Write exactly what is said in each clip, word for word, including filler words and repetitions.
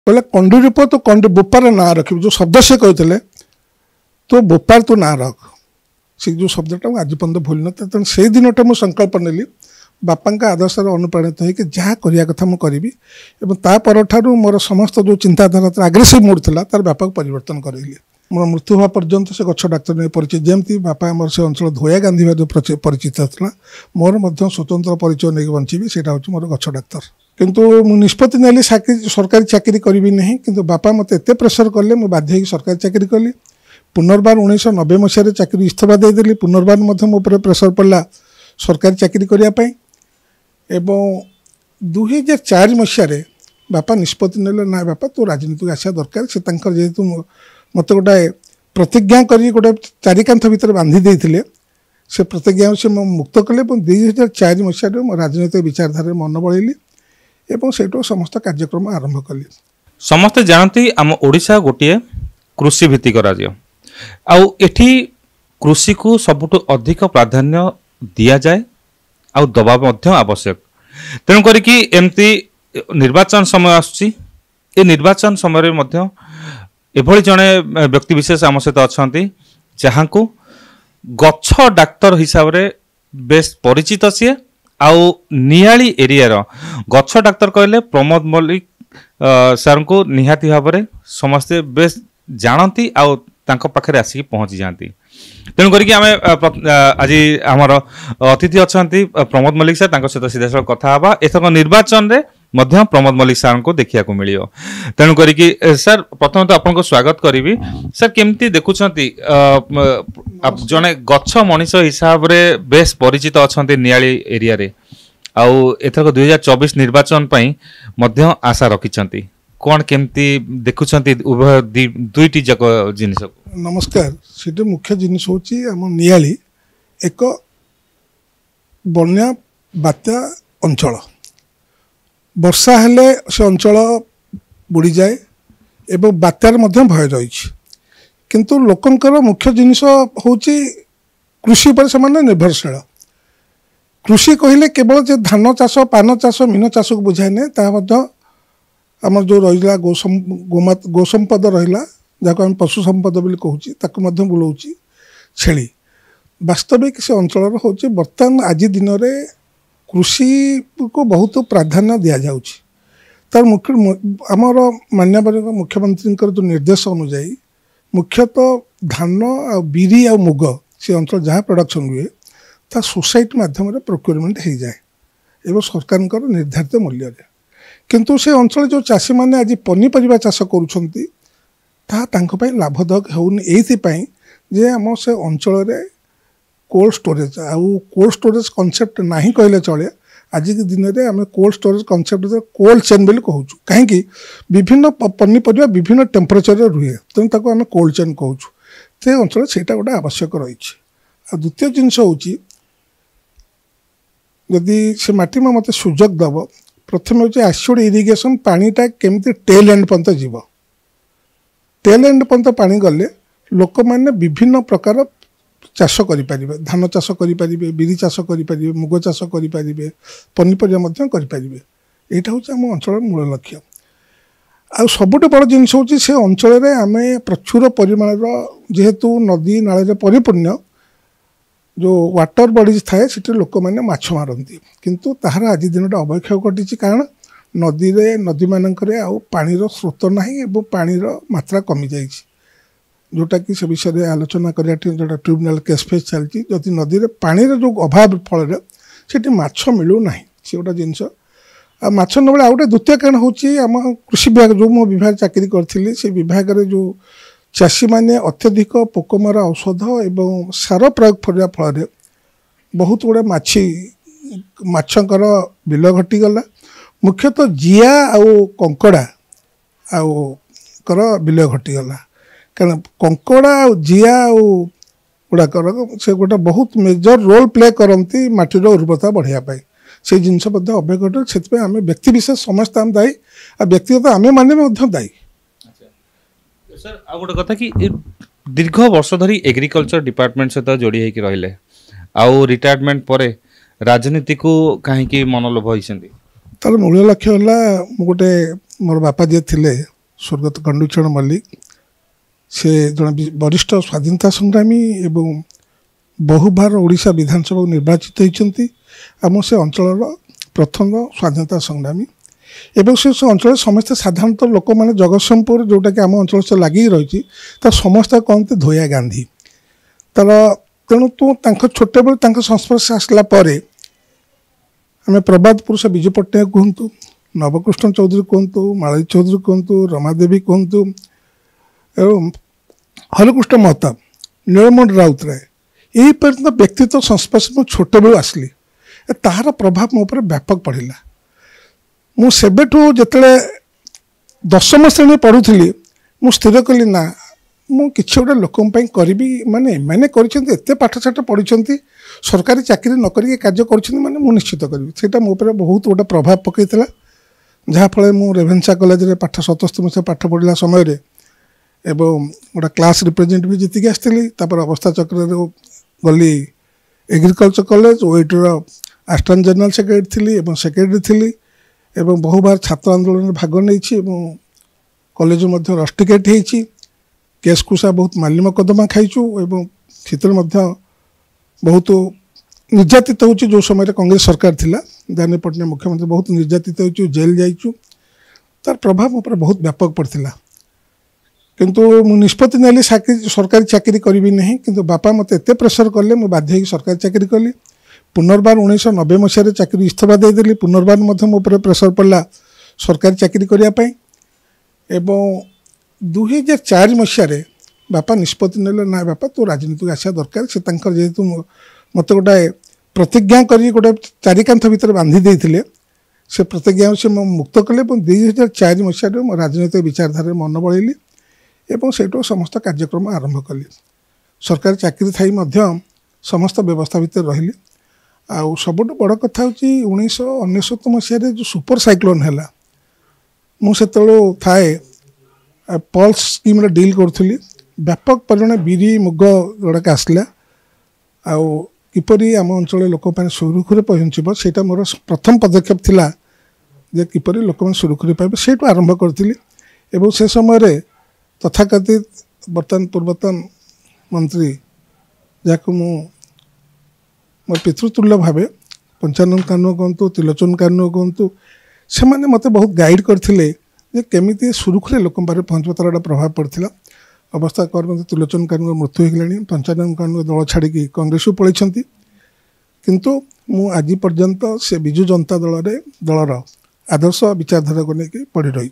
कहले कंडूरीप तो कंडू बोपार ना रख जो शब्द से कहते तो बोपार तो ना रख से जो शब्दटा आज पर्यटन भूल न तेणु से दिन मुझे संकल्प नेली बापा आदर्श अनुप्राणित होकर जहाँ करने कथा मुझे करी और मोर समस्त जो चिंताधारा आग्रेसिव मूड था तार व्यापक परिवर्तन करेली मोर मृत्यु हवा पर्यंत से गछ डाक्तर नहीं परिचित जमती बापा मोर से अंचल धोया गांधी जो परिचित था मोर स्वतंत्र परिचय नहीं बंची से मोर गछ डाक्तर किंतु मु निष्पत्ति नेली सरकारी चाकरी करी नहीं किंतु बापा मत एत प्रेसर कले मुझे बाध्य सरकारी चाकरी कली पुनर्बार उन्नीस नब्बे मसीह चाकरी इस्तीफा देदेली पुनर्बार मो प्रेसर पड़ा सरकारी चाकरी करने एवं दुई हजार चार मसीह बापा निष्पत्ति नेले ना बापा तो राजनीति आसा दरकार से जेहेतु मत गोटाए प्रतिज्ञा कर गोटे चारिकांथ भितर बांधि देते से प्रतिज्ञा से मुक्त कले दुई हजार चार मसीह मो राजनीतिक विचारधारा मन बढ़ेली एवं से समस्त कार्यक्रम आरंभ कली। समस्ते जानती आम ओडिशा गोटे कृषि भित्तिक राज्य आउ एठी कृषि को सबुठ अधिक प्राधान्य दिया जाए आउ दबा मध्य आवश्यक तेणु करिकी एमती निर्वाचन समय आसुची ए निर्वाचन समय मध्य एभली जड़े व्यक्ति विशेष आम सहित अच्छा जहाँ को गछ डाक्तर हिसाब रे बेस परिचित सी आउ नियाली एरिया गछ डाक्तर कहले प्रमोद मल्लिक सर को निहाती भाव में समस्ते बेस जानती आउ तांको पाखरे आसिक पहुँची जाती तेणु करिकी आमे आज आमर अतिथि अच्छा प्रमोद मल्लिक सर तांको सहित सीधा साल कथा हवा एथक निर्वाचन रे मध्य प्रमोद मल्लिक सर को देखिया को मिलियो तेणु करिकी सर प्रथम तो आपन को स्वागत करी सर केमती देखुछंती जने गछ मनीष हिसाब रे बेस परिचित अछंती नियाली एरिया रे आउ एथक दुई हजार चौबीस निर्वाचन पई मध्य आशा रखिछंती कौन केमती देखुछंती उभय दुईटी जक जिनिस। नमस्कार से मुख्य जिनिस होची आम नियाली एक बन्या बात्या अंचल वर्षा हेले से अंचल बुड़ी जाए एवं बात्यार मध्य भय रही किंतु लोकंकर मुख्य जिनिस होची कृषि पर से निर्भरशील कृषि कहले केवल जे धान चाष पान चाष मीन चाष को बुझाए नहीं ता आमर जो रहा गोसम गोमात गोसंपद रहा जहाँ आम पशु संपद बोली कहूँ बुलाऊँ छेली वास्तविक से अंचल हूँ बर्तमान आज दिन में कृषि को बहुत प्राधान्य दि जाऊँगी तार मुख्य आमर माननीय मुख्यमंत्री जो निर्देश अनुजाई मुख्यतः धान आ बिरी आ मुग से अंचल जहाँ प्रोडक्शन हुए ता सोसाइटी माध्यम प्रोक्योरमेंट हो जाए एवं सरकार निर्धारित मूल्य किंतु से अंचल जो चाषी मैंने आज पनीपरिया चाष कर लाभदायक होनी जे आम से अंचल कोल्ड स्टोरेज आउ कोल्ड स्टोरेज कॉन्सेप्ट नहीं कहले चले आज के दिन में आम cold storage concept cold chain बोली कहूँ कहीं विभिन्न पनीपरिया विभिन्न टेम्परेचर रुहे तेणु आम कोल्ड चेन कहूँ से अंचल से गोटे आवश्यक रही द्वितीय जिनस हूँ जदि से माटी में मत सुजोग दब प्रथम हूँ एसिड इरिगेशन पानीटा केमती टेल एंड पर्यंत जीव टेल एंड पर्यंत पानी गले लोक मैंने विभिन्न प्रकार चाष करें धान चाष करें बिरी चाष करें मुग चाष करें पनीपरिया करें यहाँ हूँ आम अंचल मूल लक्ष्य आ सबुठ बड़ जिनस हूँ से अंचल आम प्रचुर परिमाण जेहेतु नदी नाल परिपूर्ण जो वाटर बॉडीज थाए से लोक मैंने माछ मारती किंतु ताहार आज दिन अवक्षय घटी कारण नदी रे नदी मानक पानीर स्रोत ना और पानीर मात्रा कमी जाइए जोटा कि से विषय में आलोचना करा जो ट्रिब्यूनल केस फेस चलती जदि नदी में पानी जो अभाव फल से माछ मिलूना से गोटे जिनस आ माछ न बेले आ गए द्वितीय कारण हूँ आम कृषि विभाग जो मो विभाग चाकरी करी से विभाग में जो चाषी मैंने अत्यधिक पोकमरा औषध एवं सार प्रयोग करने फल बहुत गुड़े माछी माछकर बिल घटीगला मुख्यतः जिया आउ कंकड़ा आउ कर बिल घटीगला कारण कंकड़ा आ जिया आउ गुड़ाकर से गोटे बहुत मेजर रोल प्ले करती माटीर उर्वरता बढ़ाई से जिनस अभ्य घटे से आम व्यक्ति विशेष समस्त आम दायी आ व्यक्तिगत आम मैंने दायी। सर आ गोटे कथा कि दीर्घ वर्ष धरी एग्रीकल्चर डिपार्टमेंट सहित जोड़ी होकर रहिले आउ रिटायरमेंट पर राजनीति को कहीं मनोलोभ होती तार मूल लक्ष्य है मु गोटे मोर बापा जी थे स्वर्गत कंडुचरण मल्लिक से जड़े वरिष्ठ स्वाधीनता संग्रामी एवं बहुबार ओडिशा विधानसभा निर्वाचित होती आम से अंचल प्रथम स्वाधीनता संग्रामी एवं से अंचल समस्त साधारणतः लोक मैंने जगतसिंहपुर जोटा कि आम अंचल से लगी रही समस्त कहते धोया गांधी तार तेणु तू छोटे बेलू संस्पर्श आसला आम प्रभात पुरुष विजु पट्टनायक कहतु नवकृष्ण चौधरी कहतु माली चौधरी कहतु रमादेवी कहतु एवं हरिकृष्ण महताब नीलमणि राउतराय यही पर्यटन व्यक्तित्व संस्पर्श में छोटे बेलू आसली तार प्रभाव मो पर व्यापक पड़ा मुझेठू जिते दशम श्रेणी पढ़ुली मु स्थिर कली ना मु किसी गोटे लोकंपाई करी माने मैंने करते पाठशाठ पढ़ी सरकारी चाकरी न करी कार्य कर माने मु निश्चित करी से मो पर बहुत गोटे प्रभाव पकईला जहाँफल मु रेभेन्सा कॉलेज रे पाठ सतस्तर मसीहा पाठ पढ़ला समय रे एवं गोटे क्लास रिप्रेजेंट भी जीतिक आसती अवस्था चक्र गली एग्रीकल्चर कॉलेज ओईटर आसिस्टेंट जनरल सेक्रेटरी थी एवं सेक्रेटरी थी एवं बहुबार छात्र आंदोलन में भाग नहीं कॉलेज रस्टिकेट होती केस कुसा बहुत माल्य मकदमा खाइचु एवं क्षेत्र बहुत निर्यातित हो जो समय कांग्रेस सरकार थिला दानी पटनायक मुख्यमंत्री बहुत निर्यातित हो जेल जाइचु तार प्रभाव मोर बहुत व्यापक पड़ता किंतु मु निष्पत्ति नेली सरकारी चाकरी करी नहीं किंतु बापा मत एत प्रेसर कले मुझे बाध्य सरकारी चाकरी कली पुनर्बार उन्नीस नब्बे मसीह चाकरी इस्तीफा देदेली पुनर्बार मो प्रेसर पड़ा सरकारी चाकरी करने एवं दुई हजार चार मसीह बापा निष्पत्ति नेले ना बापा तो राजनीति आसा दरकार से जेहेतु मत गोटे प्रतिज्ञा कर गोटे चारिकांथ भितर बांधि देते से प्रतिज्ञा से मुक्त कले दुई हजार चार मसीह मो राजनीतिक विचारधारा मन बढ़ेली एवं से समस्त कार्यक्रम आरंभ कली सरकारी चाकरी थी समस्त व्यवस्था भितर रही आउ सबुठ बड़ कथा हूँ उन्नीस अनेशत मसीह जो सुपर साइक्लोन है मुझे थाए पल्स स्कीम डील करी व्यापक परिमाण बिरी मुग गुड़ाक आसला आउ किपरि आम अंचल लोक सुरुखुरे पहुँचब से मोर प्रथम पदक्षेप थिला जे किपरि लोक सुरुखुरे पाइबे से आरंभ करी एवं से समय तथाकथित बर्तमान पूर्वतन मंत्री जहाँ मु मोर पितृतुल्य भाव पंचानन कानू कहतु त्रिलोचन कानू कहतु से मैंने मत बहुत गाइड करते केमी सुरुखुरे लोक पहुँचब तार गोटे प्रभाव पड़ा अवस्था कर त्रिलोचन कानू मृत्यु हो गला पंचानन कानू दल छाड़ी कांग्रेस को पलैंती किंतु मु आज पर्यंत से विजु जनता दल रे दलर आदर्श विचारधारा को लेकिन पड़ रही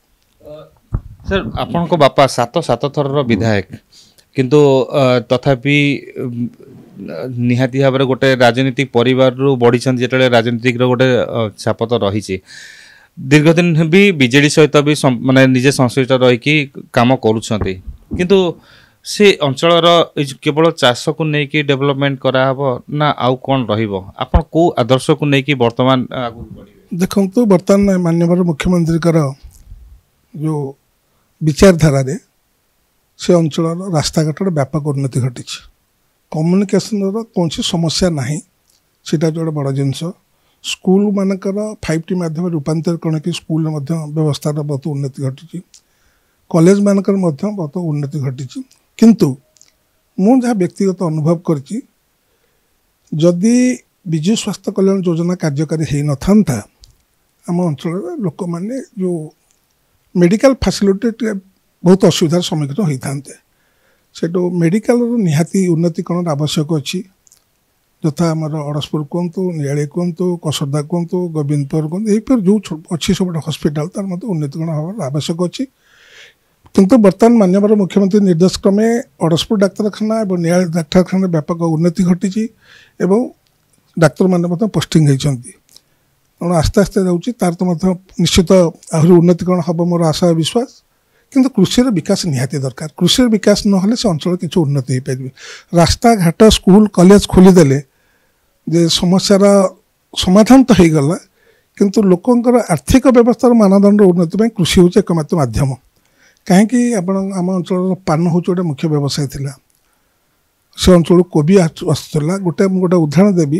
सर आपण को बापा सात सात थर विधायक किंतु तथापि निहाती भाव में गोटे राजनीतिक परिवार रु बढ़ी जो राजनीतिक गोटे छाप तो रही दीर्घ दिन भी बीजेडी सहित भी माने निजे संश्लिष्ट रही काम करुँच किंतु से अंचल केवल चाष को लेकिन डेवलपमेंट कराब ना आउ कौन रहा को आदर्श को लेकिन बर्तमान देखु तो बर्तमान माननीय मुख्यमंत्री जो विचारधारा रे से अंचल रास्ता घाट व्यापक उन्नति घटी कम्युनिकेशन कौन समस्या ना सीटा जो बड़ जिनस स्कूल मानकर फाइव टी मध्यम रूपांतरण कि स्कूल व्यवस्था बहुत उन्नति घटी कॉलेज मानकर बहुत उन्नति घटी किंतु मु जहाँ व्यक्तिगत अनुभव करछि जदि विजु स्वास्थ्य कल्याण योजना कार्यकारी हो न आम अंचल लोक मैंने जो मेडिकल फैसिलिटी बहुत असुविधार सम्मुखीन होते से मेडिकल निहाती उन्नतिकरण आवश्यक अच्छी यथा आम अड़सपुर कहतु नियाली कहतु कसरदा कहतु गोविंदपुर कहतु यहीपर जो अच्छी सब हस्पिटाल तार मत उन्नतिकरण हमार आवश्यक अच्छी किंतु बर्तमान माननीय मुख्यमंत्री निर्देश क्रमे अड़सपुर डाक्तखाना और नियाली डाक्तखाना व्यापक उन्नति घटी डाक्तर मैंने पोस्टिंग होती तेणु आस्ते आस्ते जाऊँगी तार तो निश्चित आहरी उन्नतिकरण हम मोर आशा विश्वास किंतु कृषि विकास निहाती दरकार कृषि विकास ना से अंचल किसी उन्नति हो पारे रास्ता घाट स्कूल कॉलेज खोलीदे जे समस्यार समाधान तो हो गला किंतु लोकंर आर्थिक व्यवस्थार मानदंड उन्नति कृषि हूँ एकमात्र माध्यम कहीं आम अंचल पान हूँ गोटे मुख्य व्यवसाय थिला से अंचल कोबी आसूला गोटे गोटे उदाहरण देवी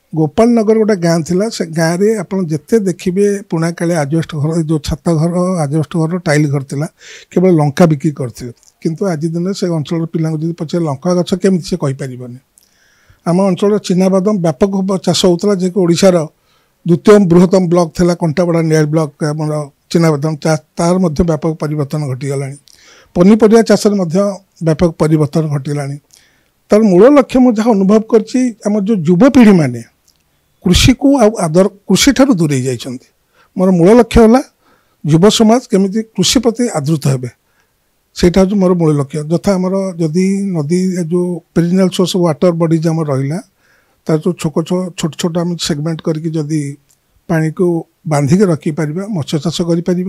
गोपाल नगर गोटे गाँ थिला से गाँव में आप जिते देखिए पुणा काली आजबेस्ट घर जो छात घर आजबेस्ट घर टाइल घर थिला केवल लंका बिक्री करते किंतु आज दिन से अंचल पिला पचारे लंका गछ केमी से कहीपर आम अंचल चिनाबादाम व्यापक चाष होता जे कि ओडिशार द्वितीय बृहत्तम ब्लॉक थिला कंटापड़ा नियाल ब्लॉक आम चिनाबादाम तार मध्य व्यापक परिवर्तन घटीगला पनीपरिया चाष व्यापक परिवर्तन घटीगला तार मूल लक्ष्य मुझे जहाँ अनुभव करम जो युवपीढ़ी मैंने कृषि को आदर कृषि ठार दूरे जाइछन्ति मोर मूल लक्ष्य है युव समाज केमी कृषि प्रति आदृत हे सेटा हूँ मोर मूल लक्ष्य यथा आमर जदि नदी जो पेरिनियल सोर्स वाटर बडीज आम रहा तार जो छोट छोट छोट आम सेगमेंट करके जदि पानी को बांधिक रखिपर मत्स्य चाष कर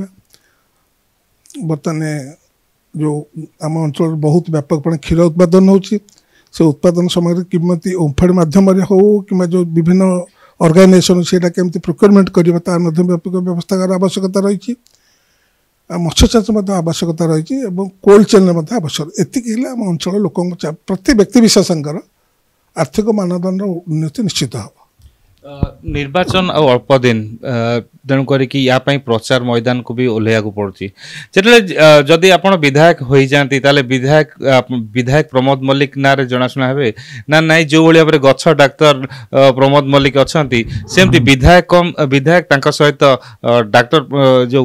बर्तमान जो आम अंचल बहुत व्यापक क्षीर उत्पादन होची से उत्पादन समय किमती ओम्फेड मध्यम हो कि जो विभिन्न ऑर्गेनाइजेशन से केमती प्रोक्योरमेंट करवा तार व्यापक व्यवस्था आवश्यकता रही मत्स्य चाष आवश्यकता रही कोल्ड चेन आवश्यक एति आम अंचल लोक प्रति व्यक्ति विशेषकर आर्थिक मानदंड उन्नति निश्चित हम निर्वाचन आ अल्प दिन तेणु करी या प्रचार मैदान को भी ओह्लैया पड़ुची जेतले जदि आपण विधायक हो जाती ताले विधायक विधायक प्रमोद मल्लिक ना जनाशुना हे ना नाई जो भाई भाव गछ डाक्तर प्रमोद मल्लिक अच्छा सेमती विधायक कम विधायक सहित डाक्तर जो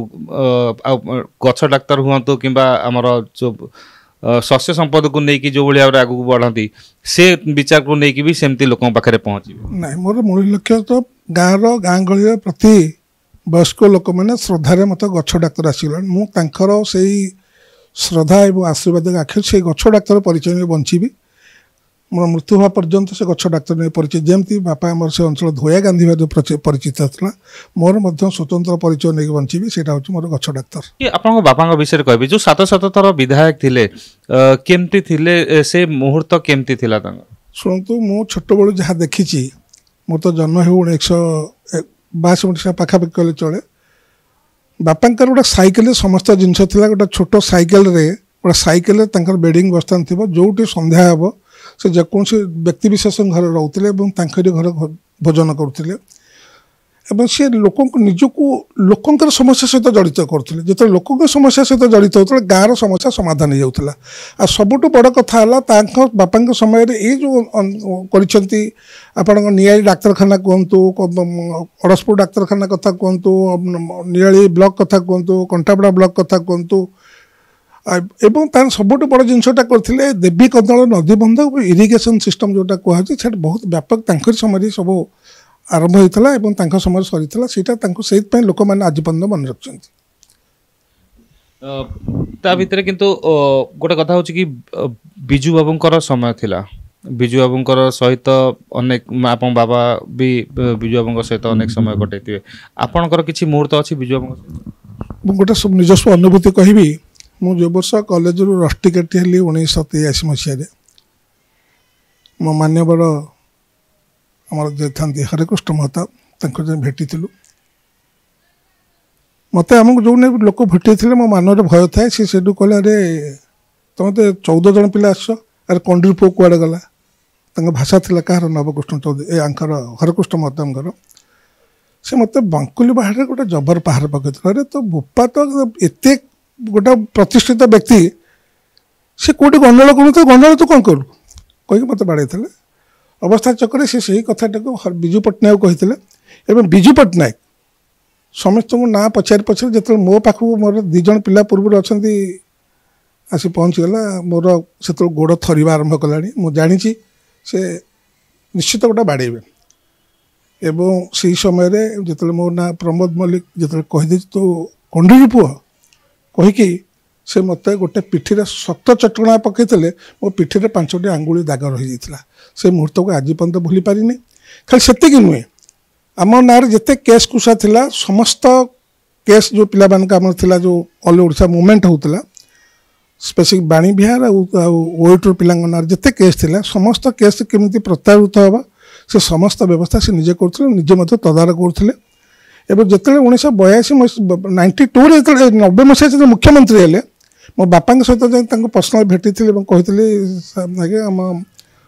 गछ डाक्तर हुआ कि जो शस्य संपद को लेकिन जो भाई भाव आगू बढ़ती से विचार को लेकिन भी सेमती लोक पाखे पहुँचे ना मोर मूल लक्ष्य तो गाँव गाँ गली प्रति वयस्क लोक मैंने श्रद्धार मत गछ डाक्तर आसगला मुझे से श्रद्धा और आशीर्वाद आखिर से गछ डाक्तर परिचय में बंची मोर मृत्यु हवा पर्यंत से गछ डाक्तर नहीं परिचय जमती बापा आमर से अंचल धोया गांधी भाई परिचित था मोर स्वतंत्र परिचय नहीं बंची से मोर गछ डाक्तर आप बापा विषय कह जो सात सात थर विधायक थे केमती थिले से मुहूर्त केमती थिला शुणु मु छोट बड़ू जहाँ देखी मोर तो जन्म हो उन्नीस बाईस मसीहा पाखापाखि कले चले बापांकर गोटे साइकेल समस्त जिनस गोटे छोट साइकेल गोटे साइकेल बेडिंग बस्तान थी जो संध्या हे से जेकोसी व्यक्ति विशेष घर रोते घर भोजन करुले सी लोक निजक लोकंर समस्या सहित जड़ित करुले जो लोक समस्या सहित जड़ित होता गाँव समस्या समाधान हो जाता आ सबुठ बड़ कथा है बापा समय ये जो कर नियाली डाक्तखाना कहतु अड़सपुर डाक्तखाना कथा कहतु नियाली ब्लॉक कथा कहतु कंटापड़ा ब्लॉक कथा कहतु एवं तार सबुठ बड़ जिनसा करते देवी कदल नदीबंध इरिगेशन सिस्टम जोटा कहुच्छे बहुत व्यापक समय सब आरंभ होता समय सरी से लोक मैंने आज पर्यटन मन रखते भितर किंतु गोटे कथा होची कि बिजू बाबूंकर समय थिला बिजू बाबूंकर सहित अनेक आपन बाबा भी बिजू बाबूंकर सहित अनेक समय कटैथिबे आपनकर किछि मुहूर्त अछि बिजू बाबूंकर गोटे सब निजस्व अनुभूति कहबी मु जो वर्ष कॉलेज रु रस्टिकेट हेली उन्नीस तेयासी मसीह मो मान्यवर आमर जे था हरेकृष्ण महताब भेटी मत आमको जो लोक भेटी मो मन भय थाए सी से कहले अरे तुम तो चौदह जन पिला आस अरे कंडीर पु कड़े गला भाषा थी कहार नवकृष्ण चौधरी ए आंकर हरेकृष्ण महताब से मत बांकुली बाहर गोटे जबर पहाड़ पकड़ अरे तो बोपा तो एत गोटे प्रतिष्ठित व्यक्ति से कौटी गंडल करूँ तो गंडल तू कौन करू कहीकि मत बाड़े अवस्था चक्कर से सही कथाटा को विजु पट्टनायक कहते विजु पट्टनायक समस्त को ना पचार पचार जो मो पाख मोर दिज पिला पूर्व अच्छा आसी पहुँचीगला मोर से गोड़ थरवा आरंभ कला मुझे जानी से निश्चित गोटे बाड़े एवं से समय जो मो ना प्रमोद मल्लिक जो कहीदे तो कंडीर पुह कहीकि से मत गोटे पिठी शक्त चटकणा पकईते मो पिठी पांचटी आंगुली दाग रही जाता से मुहूर्त को आज पर्यटन भूली पारिनी खाली सेतिक नुहे आम ना जिते केस कुसा थिला समस्त केस जो पिला आमर जो ऑल ओडिशा मूवमेंट होता स्पेसिफिक बाणी बिहार ओइटर पिला जिते केस थिला समस्त केस केमती प्रत्याहृत होगा से समस्त व्यवस्था से निजे करते निजे मत तदारख करते एवं जिते उन्नीस बयासी नाइंटी टू नब्बे मसीह जो मुख्यमंत्री हेले मो बापा सहित पर्सनाल भेटी थी कही आम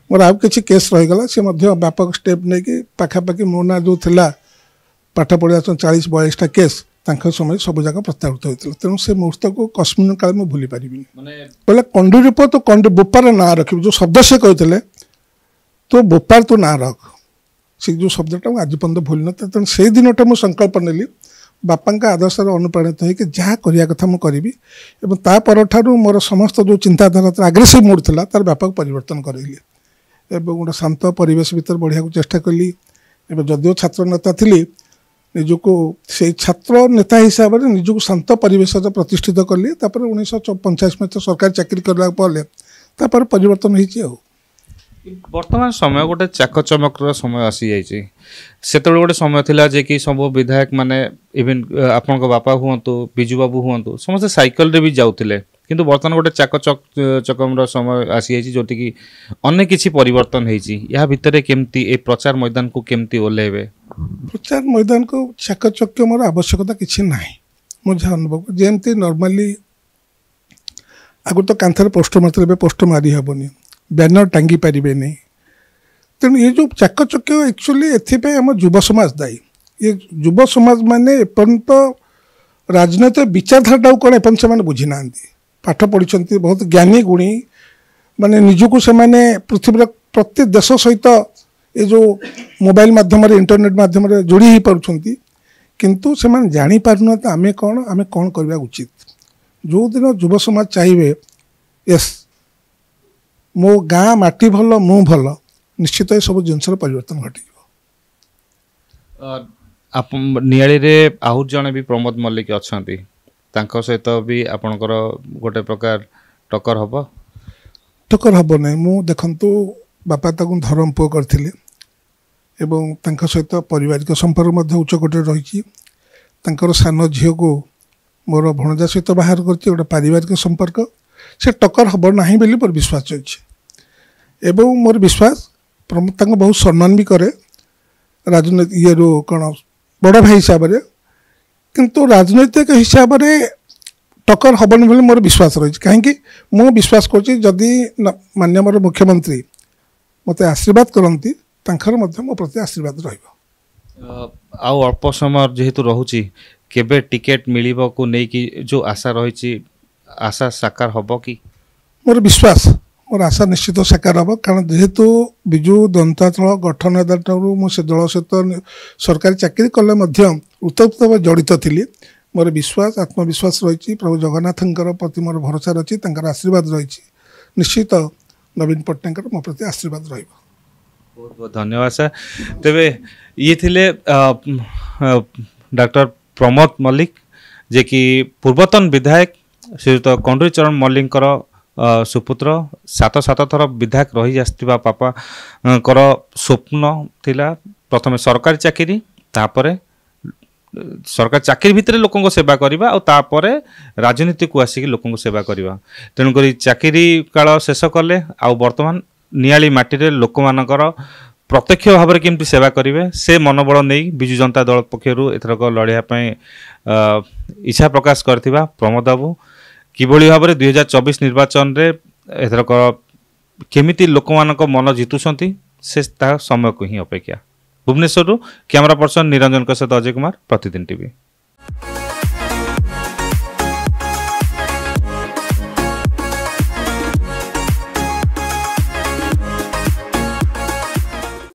मोर आउ किसी केस रहीगला सी व्यापक स्टेप नहीं कि पाखापाखि मो ना जो थिला पाठ पढ़ा चालीस बयालीसटा केस तांकर समय सब जाक प्रत्याहृत होता तेणु से मुहूर्त को कस्मिन काल में भूली पारि बोले कंडूरीप तो कंडू बोपार ना रखी जो शब्द से कहते तो बोपार तो ना रख से जो शब्दटा आज पर्यटन भूल न तेणु से दिनटा मुझे संकल्प नेली बापा आदर्श अनुप्राणित होकर जहाँ करने कथा मुझे करी और मोर समस्त जो चिंताधारा आग्रेसिव मूड था तार व्यापक परिवर्तन करेली एवं गोटे शांत परिवेश भीतर बढ़िया चेष्टा कली जदिव छात्र नेता थी निजको से छात्र नेता हिसाब से निजको शांत परिवेश प्रतिष्ठित कली उन्नीस पंचाश में सरकारी चाकरी करने परिवर्तन हो वर्तमान समय गोटे चाकचमकर समय आसी जाइए से गोटे समय थिला जे कि सब विधायक माने इवन आपण बापा हूँ बिजू बाबू हूँ समस्त साइकिल रे भी जाऊले किंतु वर्तमान गोटे चाकचक चकमर समय आसी जाइए जोटि कि अनेक किसी परिवर्तन होती भितर केमती ए प्रचार मैदान को केमती ओल्लेबे प्रचार मैदान को चाकचक्य मोर आवश्यकता किसी ना मुझे अनुभव जमती नॉर्मली आगु तो कांथर पोस्टर मारते पोस्टर मारी हेनी बैनर टांगी पारे नहीं तेणु ये जो चाकचक्य एक्चुअली एथपाई आम युव समाज दायी ये युव समाज माने एपर्यंत राजनैतिक विचारधारा कौन एपन से बुझी ना पाठ पढ़ी बहुत ज्ञानी गुणी माने निजको से पृथ्वी प्रत्येक देश सहित ये जो मोबाइल माध्यम इंटरनेट माध्यम जोड़ी हो पार्टी किंतु से जानी पारना आमे कौन आमे कौन करवा उचित जो दिन युव समाज चाहिए यस मो गाँ माटी भल मु भल निश्चित ये सब जिनसर परिवर्तन घटी नियाली रे आहुर जने भी प्रमोद मल्लिक अच्छा सहित भी आपणकर गोटे प्रकार टक्कर हम टक्कर हम ना मु देखु बापा ताकू धर्म पुओ करथिले एवं तांका सहित पारिवारिक संपर्क उच्चकोटी रही सान झील को मोर भणजा सहित बाहर कर गोटे पारिवारिक संपर्क से टक्कर हम ना बोली मोर विश्वास अच्छे एवं मोर विश्वास प्रमोद बहुत सम्मान भी करे राजनीति ये कौन बड़ भाई हिसाब से किंतु राजनैतिक हिसाब से टक्कर हबन बोली मोर विश्वास रही कहीं मु विश्वास करी माननीय मोर मुख्यमंत्री मत आशीर्वाद करती तांकर मध्य मो प्रति आशीर्वाद रहिबो आउ अल्प समय जेहेतु रोचे केबे टिकेट मिलिबो को नै कि जो आशा रही आशा साकार हबो कि मोर विश्वास मोर आशा निश्चित साकार हम कारण जेहेतु विजु जनता दल गठन मुझे दल सहित सरकारी चाकरी कले उत्तप्त जड़ित थी मोर विश्वास आत्मविश्वास रही प्रभु जगन्नाथंकर प्रति मोर भरोसा रही आशीर्वाद रही निश्चित नवीन पट्टनायक मो प्रति आशीर्वाद रही बहुत बहुत धन्यवाद सर तेबे ये थिले डॉक्टर प्रमोद मल्लिक जे कि पूर्वतन विधायक श्रीयुत कंडूरी चरण मल्लिक सुपुत्र सात सात थर विधायक रही आसथिबा पापा कर स्वप्न थिला प्रथमे सरकारी चाकरी तापरे सरकार चाकरी भितर लोकों सेवा करवा और तापरे राजनीति को आसिक लोकों सेवा करवा तेणुक चाकरी काल शेष कले आ वर्तमान नियाली माटी रे लोक मानकर प्रत्यक्ष भाव में केमती सेवा करेंगे से मनोबल नहीं विजु जनता दल पक्षर एथरक लड़ाई इच्छा प्रकाश करथिबा प्रमोद बाबू किभली भाव में दुई हजार चौबीस निर्वाचन रे एथरक केमिति लोक मानक मन जितुछंती से समय को ही अपेक्षा भुवनेश्वर कैमरा पर्सन निरंजन सहित अजय कुमार प्रतिदिन टीवी।